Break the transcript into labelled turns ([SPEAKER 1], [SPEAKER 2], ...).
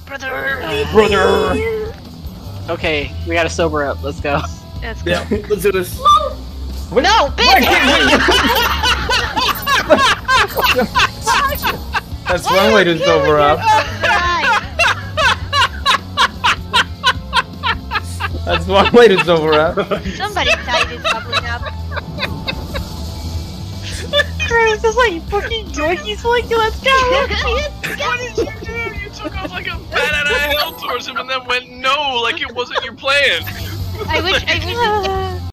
[SPEAKER 1] Brother! Okay, we gotta sober up. Let's go.
[SPEAKER 2] Let's go.
[SPEAKER 3] Yeah, let's do this.
[SPEAKER 2] No, bitch!
[SPEAKER 3] That's one way to sober up. That's one way to sober up.
[SPEAKER 2] Somebody's tide is bubbling up.
[SPEAKER 1] Kren is just like fucking Yorkies like, let's go!
[SPEAKER 4] What did you do? You took off like a bat out of hell towards him and then went no, like it wasn't your plan.
[SPEAKER 2] I wish